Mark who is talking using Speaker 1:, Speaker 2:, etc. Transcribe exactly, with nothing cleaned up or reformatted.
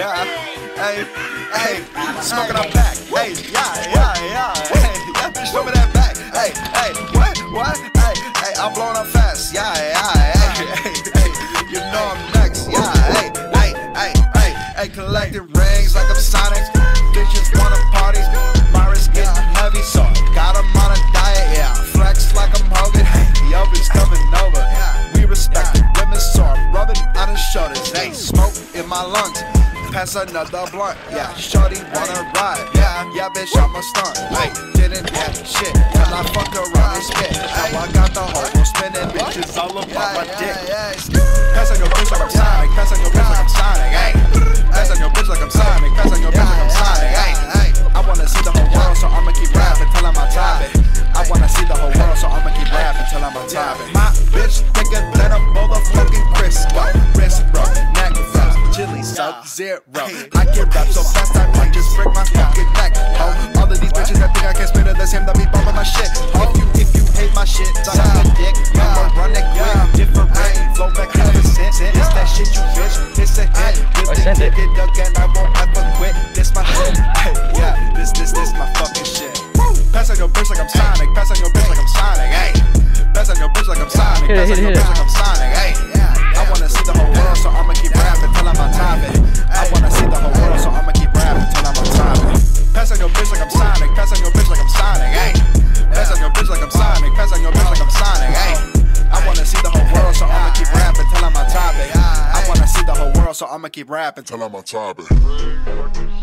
Speaker 1: yeah. Hey, hey, smoking on back. Hey, yeah, yeah, yeah. Hey, that bitch show me that back. Hey, hey, what, what? Hey, hey, I'm blowing up fast. Yeah, yeah, hey, hey, hey. You know I'm next. Yeah, hey, hey, hey, hey, hey. Collecting rings like I'm Sonic. Bitches wanna party. Virus getting heavy, so got 'em on a diet. Yeah, flex like I'm Hogan. Hey, the oven's coming over. We respect the women, so I'm rubbing on his shoulders. Hey, smoke in my lungs. Pass another blunt, yeah. Shorty wanna ride, yeah. Yeah, bitch, I'm a stunt. Hey, didn't have shit, till I fuck around and spit. Now I got the whole world spinning, bitches all about my dick. Pass on your bitch like I'm Sonic, pass on your bitch like I'm Sonic, hey. Pass on your bitch like I'm Sonic, pass on your bitch like I'm Sonic, hey. I wanna see the whole world, so I'ma keep rapping till I'm on top it. I wanna see the whole world, so I'ma keep rapping till I'm on top it. My bitch thicker than a motherfucking Crisco, wrist bro, neck frost, chili sub zero. I can rap so fast I might just break my fucking neck. Oh, all of these bitches that think I can spit it the same, that be bumping my shit. Oh, if you if you hate my shit, suck on the dick. I'ma run it quick, different, flow back ten percent. It's that shit you bitch, it's a hit. With the ticket again, I won't ever quit. This my shit, hey, yeah, this this this my fucking shit. Pass on your bitch like I'm Sonic, pass on your bitch like I'm Sonic, hey. Pass on your bitch like I'm Sonic, pass on your bitch like I'm Sonic, hey. I wanna see the whole world, so I'ma keep rapping till I'm on top of it. I wanna see the whole world, so I'ma keep rapping till I'm on top of it. Pass on your bitch like I'm Sonic, pass on your bitch like I'm Sonic, hey. Pass on your bitch like I'm Sonic, pass on your bitch like I'm Sonic, hey. I wanna see the whole world, so I'ma keep rapping till I'm on top of it. I wanna see the whole world, so I'ma keep rapping till I'm on top of it.